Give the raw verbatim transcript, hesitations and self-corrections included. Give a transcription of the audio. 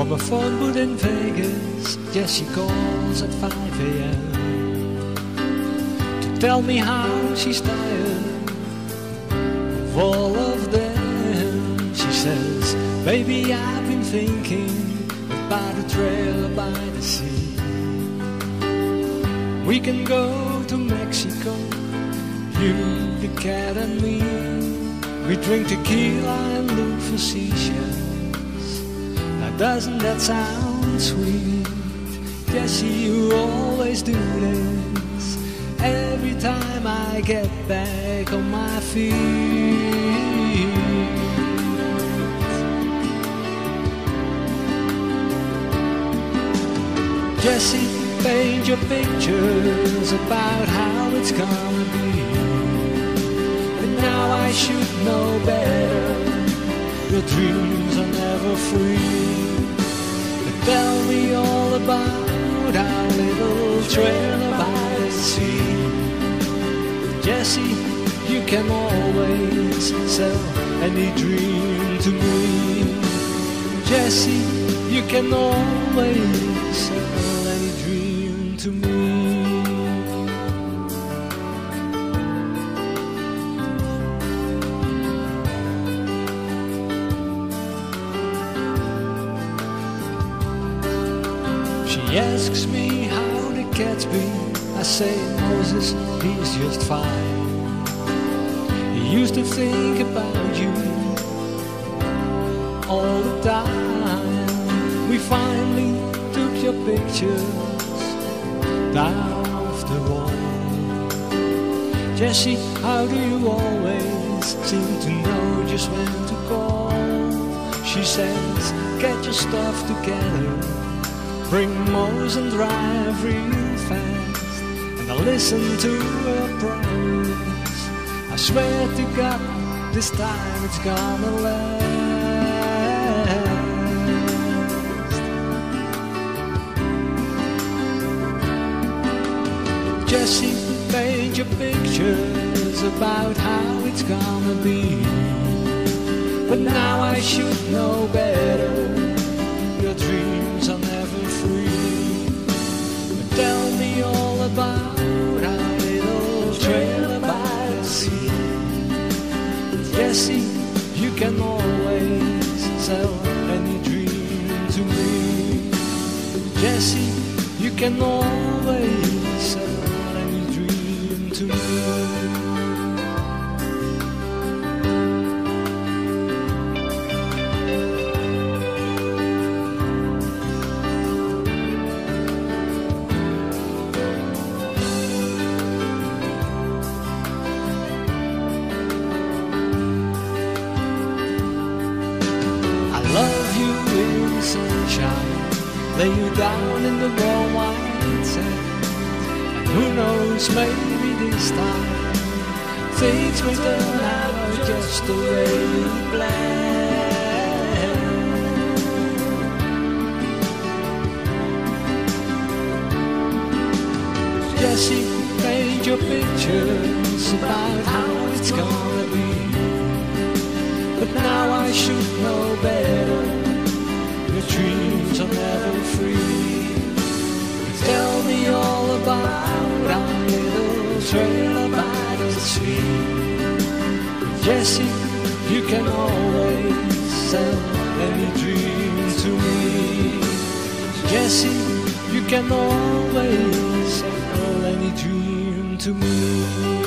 a phone booth in Vegas, Jessie calls at five a m to tell me how she's tired of all of them. She says, baby, I've been thinking about a trailer by the sea. We can go to Mexico, you, the cat and me. We drink tequila and look for seashells. Now doesn't that sound sweet? Jessie, you always do this every time I get back on my feet. Jessie, paint your pictures about how it's gonna be. And now I should know better. Your dreams are never free. But tell me all about our little trailer by the sea. Jessie, you can always sell any dream to me. Jessie, you can always sell any dream to me. She asks me how the cat's been. I say, Moses, he's just fine. He used to think about you all the time. We finally took your pictures down off the wall. Jessie, how do you always seem to know just when to call? She says, get your stuff together, bring Mose and drive real fast. And I listen to her promise. I swear to God, this time it's gonna last. Jessie, paint your pictures about how it's gonna be. But now I should know better. Your dreams are never free. But tell me all about our little trailer by the sea. Jessie, you can always sell any dream to me. Jessie, you can always sell any dream to me. Love you in the sunshine, lay you down in the warm white sand. And who knows, maybe this time things may turn out just the way you planned. Jessie, paint your pictures about how it's gonna be. But now I should know better. Your dreams are never free. Tell me all about our little trailer by the sea. Jessie, you can always sell any dream to me. Jessie, you can always sell any dream to me.